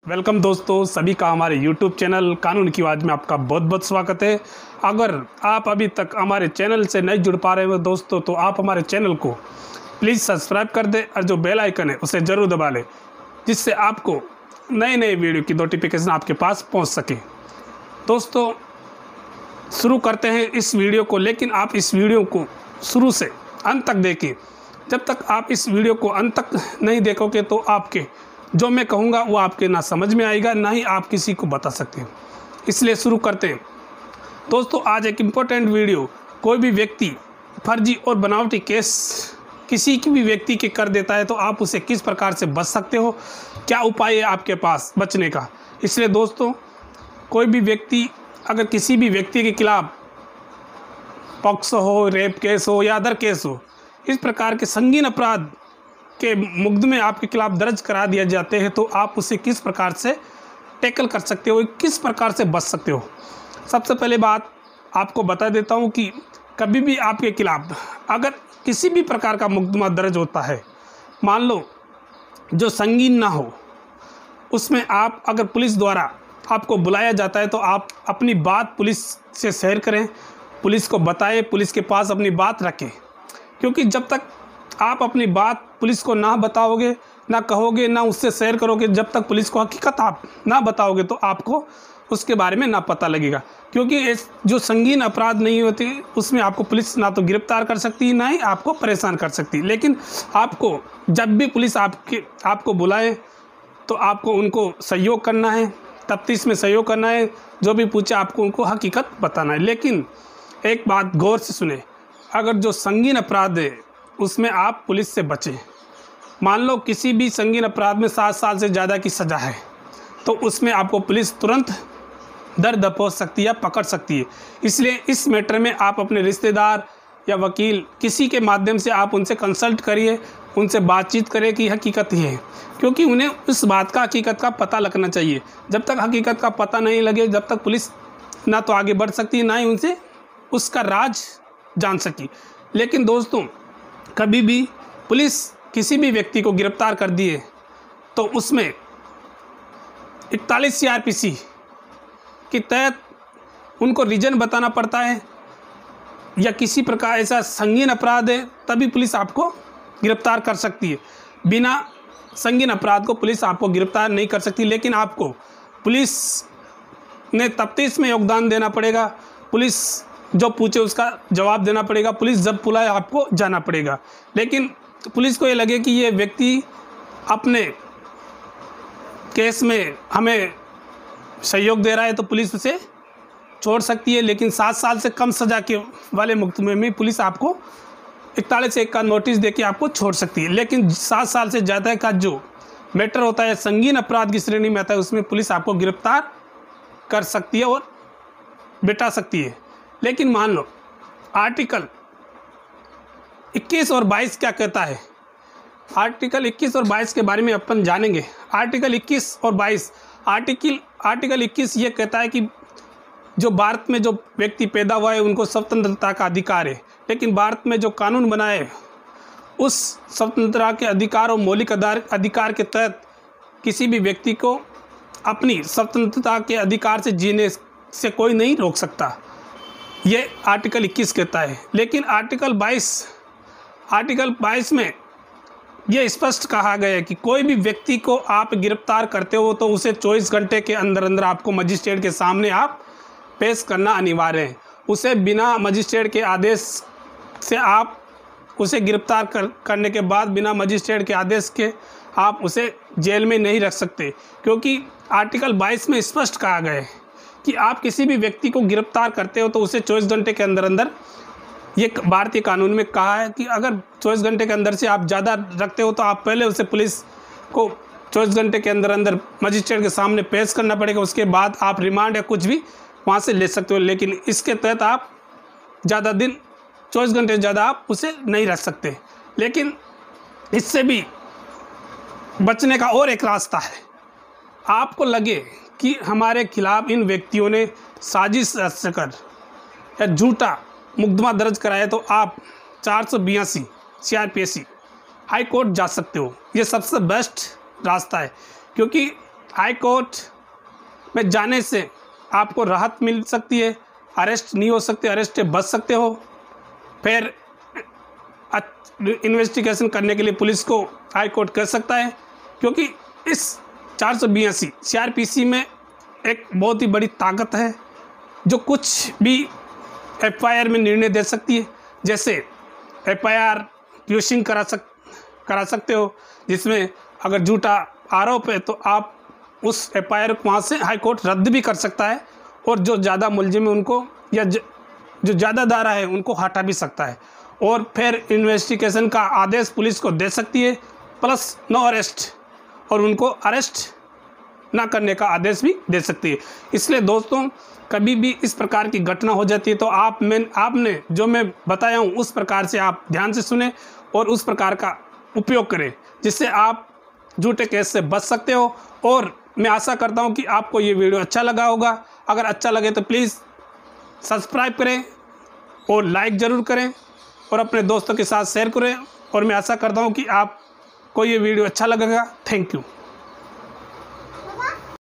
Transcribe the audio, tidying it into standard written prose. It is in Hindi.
वेलकम दोस्तों, सभी का हमारे YouTube चैनल कानून की आवाज़ में आपका बहुत बहुत स्वागत है। अगर आप अभी तक हमारे चैनल से नहीं जुड़ पा रहे हो दोस्तों, तो आप हमारे चैनल को प्लीज़ सब्सक्राइब कर दें और जो बेल आइकन है उसे ज़रूर दबा लें, जिससे आपको नए नए वीडियो की नोटिफिकेशन आपके पास पहुंच सके। दोस्तों, शुरू करते हैं इस वीडियो को, लेकिन आप इस वीडियो को शुरू से अंत तक देखें। जब तक आप इस वीडियो को अंत तक नहीं देखोगे तो आपके जो मैं कहूँगा वो आपके ना समझ में आएगा, ना ही आप किसी को बता सकते हैं। इसलिए शुरू करते हैं। दोस्तों, आज एक इम्पोर्टेंट वीडियो। कोई भी व्यक्ति फर्जी और बनावटी केस किसी की भी व्यक्ति के कर देता है तो आप उसे किस प्रकार से बच सकते हो, क्या उपाय है आपके पास बचने का। इसलिए दोस्तों, कोई भी व्यक्ति अगर किसी भी व्यक्ति के खिलाफ पॉक्सो हो, रेप केस हो या अदर केस हो, इस प्रकार के संगीन अपराध के मुकदमे आपके खिलाफ दर्ज करा दिए जाते हैं तो आप उसे किस प्रकार से टैकल कर सकते हो, किस प्रकार से बच सकते हो। सबसे पहले बात आपको बता देता हूं कि कभी भी आपके खिलाफ अगर किसी भी प्रकार का मुकदमा दर्ज होता है, मान लो जो संगीन ना हो, उसमें आप अगर पुलिस द्वारा आपको बुलाया जाता है तो आप अपनी बात पुलिस से शेयर करें, पुलिस को बताएं, पुलिस के पास अपनी बात रखें। क्योंकि जब तक आप अपनी बात पुलिस को ना बताओगे, ना कहोगे, ना उससे शेयर करोगे, जब तक पुलिस को हकीकत आप ना बताओगे तो आपको उसके बारे में ना पता लगेगा। क्योंकि जो संगीन अपराध नहीं होते उसमें आपको पुलिस ना तो गिरफ्तार कर सकती, ना ही आपको परेशान कर सकती। लेकिन आपको जब भी पुलिस आपको बुलाए तो आपको उनको सहयोग करना है, तफ्तीश में सहयोग करना है, जो भी पूछे आपको उनको हकीकत बताना है। लेकिन एक बात गौर से सुने, अगर जो संगीन अपराध है उसमें आप पुलिस से बचें। मान लो किसी भी संगीन अपराध में 7 साल से ज़्यादा की सज़ा है तो उसमें आपको पुलिस तुरंत दर दबोच सकती है, पकड़ सकती है। इसलिए इस मैटर में आप अपने रिश्तेदार या वकील किसी के माध्यम से आप उनसे कंसल्ट करिए, उनसे बातचीत करें कि हकीकत ये है। क्योंकि उन्हें उस बात का हकीकत का पता लगना चाहिए। जब तक हकीकत का पता नहीं लगे, जब तक पुलिस ना तो आगे बढ़ सकती है, ना ही उनसे उसका राज जान सकी। लेकिन दोस्तों, कभी भी पुलिस किसी भी व्यक्ति को गिरफ्तार कर दिए तो उसमें 41 CRPC के तहत उनको रीजन बताना पड़ता है, या किसी प्रकार ऐसा संगीन अपराध है तभी पुलिस आपको गिरफ्तार कर सकती है। बिना संगीन अपराध को पुलिस आपको गिरफ्तार नहीं कर सकती। लेकिन आपको पुलिस ने तफ्तीश में योगदान देना पड़ेगा, पुलिस जो पूछे उसका जवाब देना पड़ेगा, पुलिस जब बुलाए आपको जाना पड़ेगा। लेकिन पुलिस को ये लगे कि ये व्यक्ति अपने केस में हमें सहयोग दे रहा है तो पुलिस उसे छोड़ सकती है। लेकिन 7 साल से कम सज़ा के वाले मुकदमे में पुलिस आपको 41(1) का नोटिस देके आपको छोड़ सकती है। लेकिन 7 साल से ज़्यादा का जो मैटर होता है, संगीन अपराध की श्रेणी में आता है, उसमें पुलिस आपको गिरफ्तार कर सकती है और बिठा सकती है। लेकिन मान लो आर्टिकल 21 और 22 क्या कहता है। आर्टिकल 21 और 22 के बारे में अपन जानेंगे। आर्टिकल 21 और 22, आर्टिकल 21 ये कहता है कि जो भारत में जो व्यक्ति पैदा हुआ है उनको स्वतंत्रता का अधिकार है। लेकिन भारत में जो कानून बना है उस स्वतंत्रता के अधिकार और मौलिक अधिकार के तहत किसी भी व्यक्ति को अपनी स्वतंत्रता के अधिकार से जीने से कोई नहीं रोक सकता, ये आर्टिकल 21 कहता है। लेकिन आर्टिकल 22 में ये स्पष्ट कहा गया है कि कोई भी व्यक्ति को आप गिरफ्तार करते हो तो उसे 24 घंटे के अंदर अंदर आपको मजिस्ट्रेट के सामने आप पेश करना अनिवार्य है। उसे बिना मजिस्ट्रेट के आदेश से आप उसे गिरफ्तार करने के बाद बिना मजिस्ट्रेट के आदेश के आप उसे जेल में नहीं रख सकते। क्योंकि आर्टिकल 22 में स्पष्ट कहा गया है कि आप किसी भी व्यक्ति को गिरफ्तार करते हो तो उसे 24 घंटे के अंदर अंदर, ये भारतीय कानून में कहा है कि अगर 24 घंटे के अंदर से आप ज़्यादा रखते हो तो आप पहले उसे पुलिस को 24 घंटे के अंदर अंदर मजिस्ट्रेट के सामने पेश करना पड़ेगा। उसके बाद आप रिमांड या कुछ भी वहाँ से ले सकते हो। लेकिन इसके तहत आप ज़्यादा दिन 24 घंटे से ज़्यादा आप उसे नहीं रख सकते। लेकिन इससे भी बचने का और एक रास्ता है। आपको लगे कि हमारे खिलाफ इन व्यक्तियों ने साजिश रचकर या झूठा मुकदमा दर्ज कराया तो आप 482 CRPC हाई कोर्ट जा सकते हो। ये सबसे बेस्ट रास्ता है। क्योंकि हाई कोर्ट में जाने से आपको राहत मिल सकती है, अरेस्ट नहीं हो सकते, अरेस्ट से बच सकते हो। फिर इन्वेस्टिगेशन करने के लिए पुलिस को हाई कोर्ट कर सकता है, क्योंकि इस 482 CRPC में एक बहुत ही बड़ी ताकत है जो कुछ भी FIR में निर्णय दे सकती है। जैसे FIR क्यूशिंग करा सकते हो, जिसमें अगर झूठा आरोप है तो आप उस FIR को वहाँ से हाई कोर्ट रद्द भी कर सकता है, और जो ज़्यादा मुलजिम है उनको या जो ज़्यादा दायरा है उनको हटा भी सकता है, और फिर इन्वेस्टिगेशन का आदेश पुलिस को दे सकती है, प्लस नो अरेस्ट, और उनको अरेस्ट ना करने का आदेश भी दे सकती है। इसलिए दोस्तों, कभी भी इस प्रकार की घटना हो जाती है तो आपने जो मैं बताया हूँ उस प्रकार से आप ध्यान से सुने और उस प्रकार का उपयोग करें, जिससे आप झूठे केस से बच सकते हो। और मैं आशा करता हूँ कि आपको ये वीडियो अच्छा लगा होगा। अगर अच्छा लगे तो प्लीज़ सब्सक्राइब करें और लाइक ज़रूर करें और अपने दोस्तों के साथ शेयर करें, और मैं आशा करता हूँ कि आपको ये वीडियो अच्छा लगेगा। Thank you.